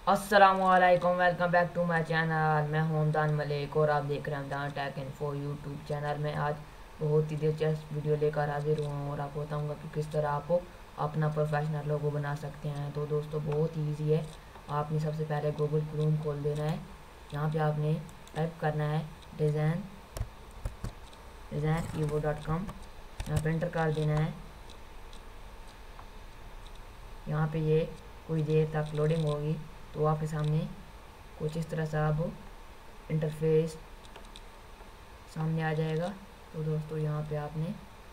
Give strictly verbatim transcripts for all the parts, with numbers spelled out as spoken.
अस्सलामुअलैकुम, welcome back to my channel. मैं हूं हमदान मलिक और आप देख रहे हैं Hamdan tech info YouTube channel में। आज बहुत ही दिलचस्प वीडियो लेकर हाजिर हुआ हूं और आपको बताऊंगा कि किस तरह आप अपना प्रोफेशनल लोगो बना सकते हैं। तो दोस्तों बहुत ही ईजी है। आपने सबसे पहले गूगल क्रोम खोल देना है। यहाँ पे आपने टाइप करना है design design evo dot com. यहाँ पर एंटर कर देना है। यहाँ पे ये कुछ देर तक लोडिंग होगी तो आपके सामने कुछ इस तरह सा अब इंटरफेस सामने आ जाएगा। तो दोस्तों यहाँ पे आपने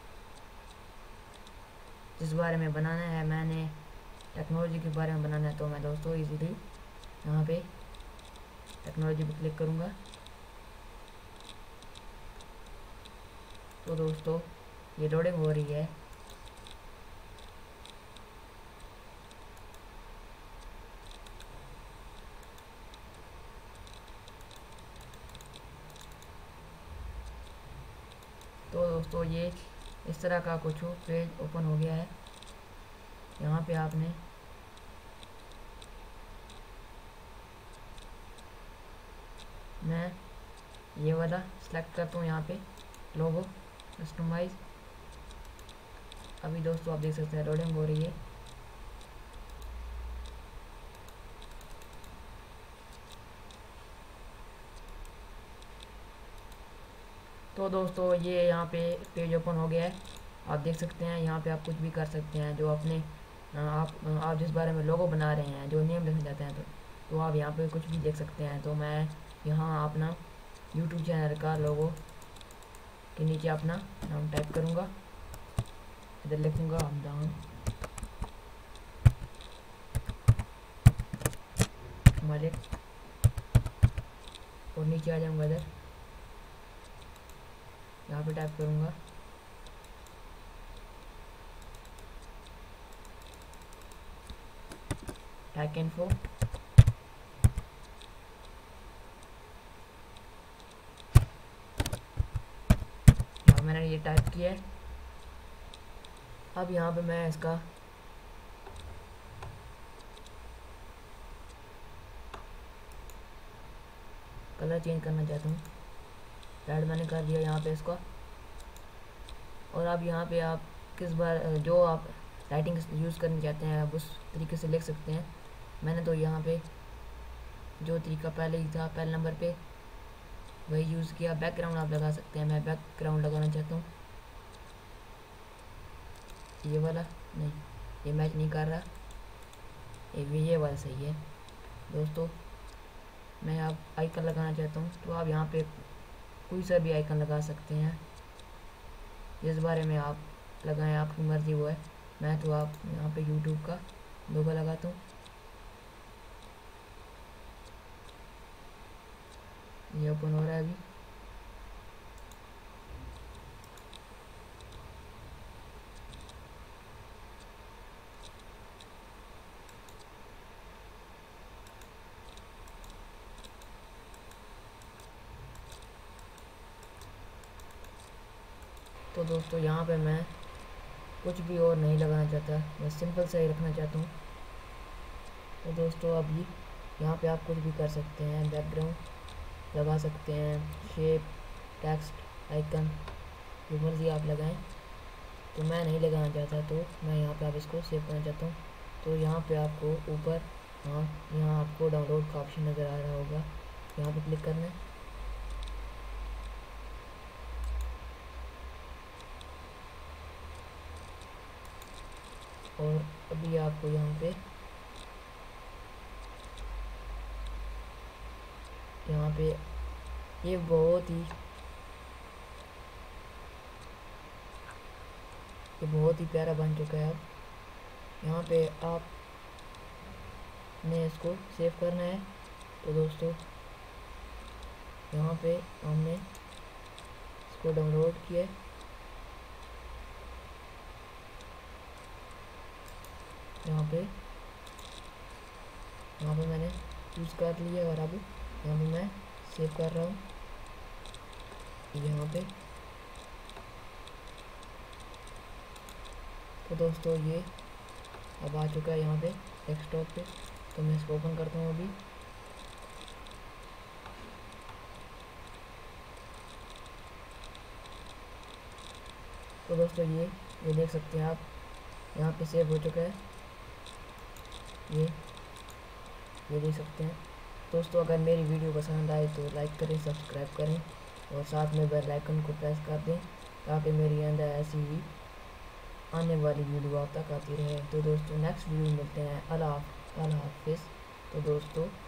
जिस बारे में बनाना है, मैंने टेक्नोलॉजी के बारे में बनाना है, तो मैं दोस्तों इजीली यहाँ पे टेक्नोलॉजी पे क्लिक करूँगा। तो दोस्तों ये लोडिंग हो रही है। तो दोस्तों ये इस तरह का कुछ पेज ओपन हो गया है। यहाँ पे आपने मैं ये वाला सेलेक्ट करता हूँ, यहाँ पे लोगो कस्टमाइज। अभी दोस्तों आप देख सकते हैं लोडिंग हो रही है। तो दोस्तों ये यहाँ पे पेज ओपन हो गया है। आप देख सकते हैं यहाँ पे आप कुछ भी कर सकते हैं, जो अपने आप आप जिस बारे में लोगो बना रहे हैं, जो नेम लिखना चाहते हैं, तो तो आप यहाँ पे कुछ भी देख सकते हैं। तो मैं यहाँ अपना यूट्यूब चैनल का लोगो के नीचे अपना नाम टाइप करूँगा। इधर लिखूँगा हमदान मलिक और नीचे आ जाऊँगा। इधर यहाँ पे टाइप करूँगा टेक इन्फो। मैंने ये टाइप किया है। अब यहाँ पे मैं इसका कलर चेंज करना चाहता हूँ। रेड मैंने कर दिया यहाँ पे इसको। और अब यहाँ पे आप किस बार जो आप राइटिंग यूज़ करना चाहते हैं आप उस तरीके से लिख सकते हैं। मैंने तो यहाँ पे जो तरीका पहले ही था, पहले नंबर पे वही यूज़ किया। बैकग्राउंड आप लगा सकते हैं। मैं बैकग्राउंड लगाना चाहता हूँ, ये वाला नहीं, ये मैच नहीं कर रहा, ये भी ये वाला सही है। दोस्तों मैं अब आइकन लगाना चाहता हूँ, तो आप यहाँ पे कोई सा भी आइकन लगा सकते हैं, जिस बारे में आप लगाएं, आपकी मर्ज़ी वो है। मैं तो आप यहाँ पे यूट्यूब का लोगो लगाता हूँ। ये ओपन हो रहा है अभी। तो दोस्तों यहाँ पे मैं कुछ भी और नहीं लगाना चाहता, मैं सिंपल सा ही रखना चाहता हूँ। तो दोस्तों अभी यहाँ पे आप कुछ भी कर सकते हैं, बैकग्राउंड लगा सकते हैं, शेप, टेक्स्ट, आइकन, जो मर्ज़ी आप लगाएं। तो मैं नहीं लगाना चाहता, तो मैं यहाँ पे आप इसको सेव करना चाहता हूँ। तो यहाँ पे आपको ऊपर, हाँ यहाँ आपको डाउनलोड का ऑप्शन नज़र आ रहा होगा, यहाँ पे क्लिक करना है। और अभी आपको यहाँ पे यहाँ पे ये बहुत ही ये बहुत ही प्यारा बन चुका है। अब यहाँ पे आप ने इसको सेव करना है। तो दोस्तों यहाँ पे हमने इसको डाउनलोड किया है। यहाँ पे यहाँ पे मैंने यूज़ कर लिया और अब यहाँ पे मैं सेव कर रहा हूँ यहाँ पे। तो दोस्तों ये अब आ चुका है यहाँ पे डेस्कटॉप पे। तो मैं इसको ओपन करता हूँ अभी। तो दोस्तों ये ये देख सकते हैं आप, यहाँ पे सेव हो चुका है। ये ये देख सकते हैं दोस्तों। अगर मेरी वीडियो पसंद आए तो लाइक करें, सब्सक्राइब करें और साथ में बेल आइकन को प्रेस कर दें ताकि मेरी अंदर ऐसी ही आने वाली वीडियो आप तक आती रहे। तो दोस्तों नेक्स्ट वीडियो मिलते हैं। अल्लाह अल्लाह हाफिज़। तो दोस्तों